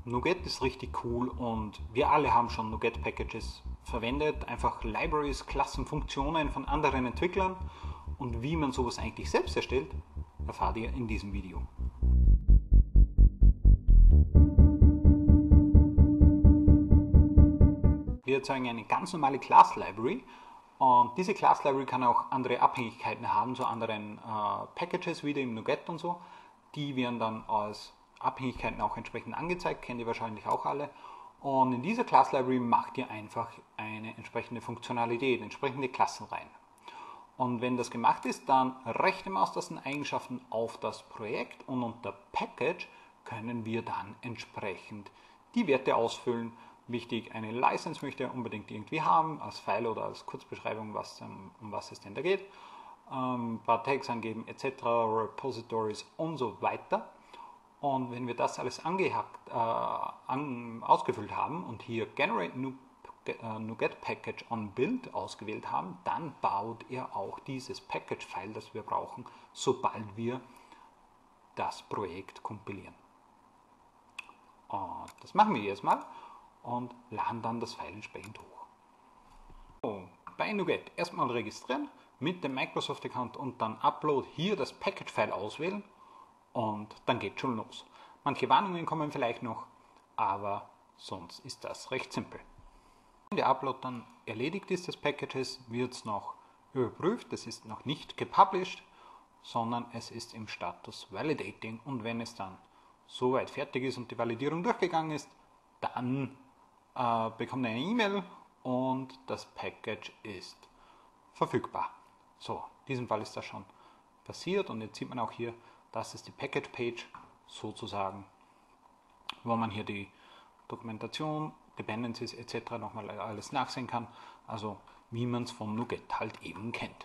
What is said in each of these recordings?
NuGet ist richtig cool und wir alle haben schon NuGet Packages verwendet, einfach Libraries, Klassen, Funktionen von anderen Entwicklern, und wie man sowas eigentlich selbst erstellt, erfahrt ihr in diesem Video. Wir erzeugen eine ganz normale Class Library, und diese Class Library kann auch andere Abhängigkeiten haben zu anderen Packages, wieder im NuGet und so. Die werden dann als Abhängigkeiten auch entsprechend angezeigt, kennt ihr wahrscheinlich auch alle. Und in dieser Class Library macht ihr einfach eine entsprechende Funktionalität, entsprechende Klassen rein. Und wenn das gemacht ist, dann rechte Maustasteneigenschaften auf das Projekt, und unter Package können wir dann entsprechend die Werte ausfüllen. Wichtig, eine License möchte ihr unbedingt irgendwie haben, als File oder als Kurzbeschreibung, um was es denn da geht. Ein paar Tags angeben etc., Repositories und so weiter. Und wenn wir das alles ausgefüllt haben und hier Generate NuGet Package on Build ausgewählt haben, dann baut er auch dieses Package-File, das wir brauchen, sobald wir das Projekt kompilieren. Und das machen wir jetzt mal und laden dann das File entsprechend hoch. So, bei NuGet erstmal registrieren mit dem Microsoft-Account und dann Upload, hier das Package-File auswählen und dann geht schon los. Manche Warnungen kommen vielleicht noch, aber sonst ist das recht simpel. Wenn der Upload dann erledigt ist des Packages, wird es noch überprüft. Es ist noch nicht gepublished, sondern es ist im Status Validating, und wenn es dann soweit fertig ist und die Validierung durchgegangen ist, dann bekommt ihr eine E-Mail und das Package ist verfügbar. So, in diesem Fall ist das schon passiert, und jetzt sieht man auch hier, das ist die Package Page sozusagen, wo man hier die Dokumentation, Dependencies etc. nochmal alles nachsehen kann, also wie man es von NuGet halt eben kennt.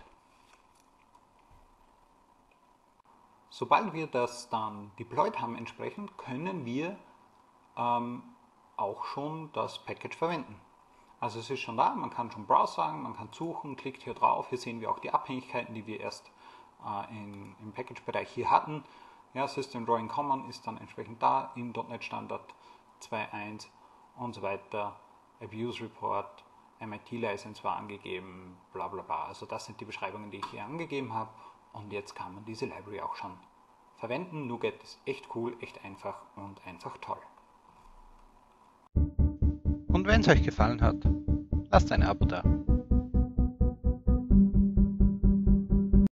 Sobald wir das dann deployed haben entsprechend, können wir auch schon das Package verwenden. Also es ist schon da, man kann schon Browse sagen, man kann suchen, klickt hier drauf, hier sehen wir auch die Abhängigkeiten, die wir erst im Package-Bereich hier hatten. Ja, System Drawing Common ist dann entsprechend da, im .NET Standard 2.1 und so weiter. Abuse Report, MIT License war angegeben, bla bla bla. Also das sind die Beschreibungen, die ich hier angegeben habe, und jetzt kann man diese Library auch schon verwenden. NuGet ist echt cool, echt einfach und einfach toll. Und wenn es euch gefallen hat, lasst ein Abo da.